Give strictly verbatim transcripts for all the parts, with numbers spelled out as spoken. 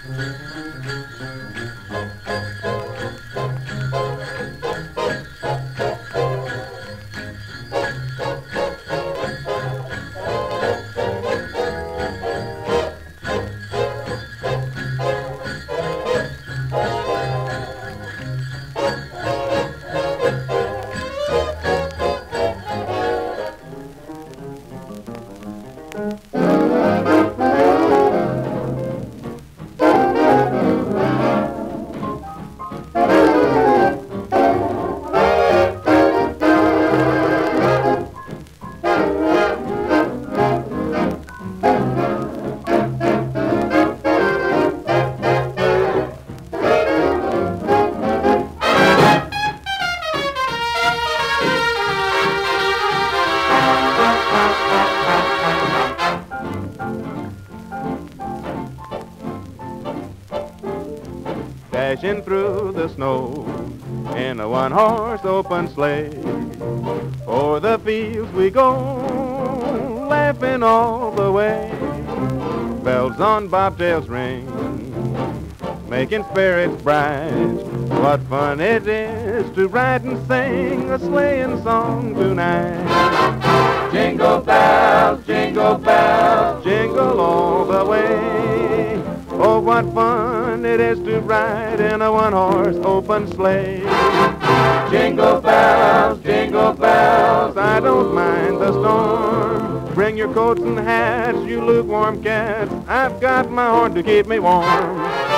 Dashing through the snow in a one-horse open sleigh. O'er the fields we go, laughing all the way. Bells on bobtails ring, making spirits bright. What fun it is to ride and sing a sleighing song tonight. Jingle bells, jingle bells, jingle all the way. Oh, what fun it is to ride in a one-horse open sleigh. Jingle bells, jingle bells, I don't mind the storm. Bring your coats and hats, you lukewarm cats. I've got my horn to keep me warm.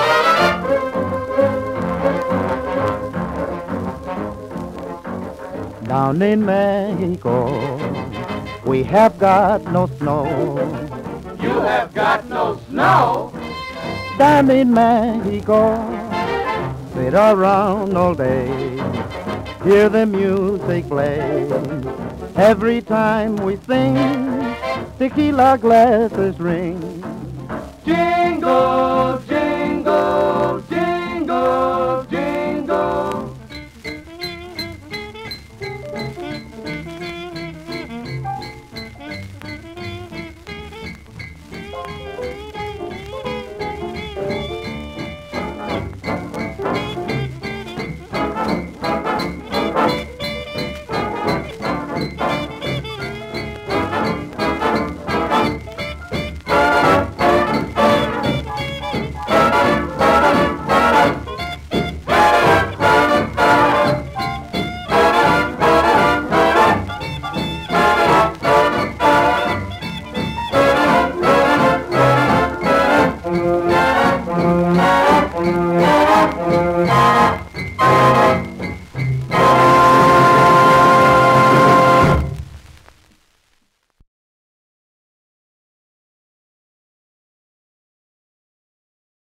Down in Mexico, we have got no snow. You have got no snow? Down in Mexico, sit around all day, hear the music play. Every time we sing, tequila glasses ring. Jingle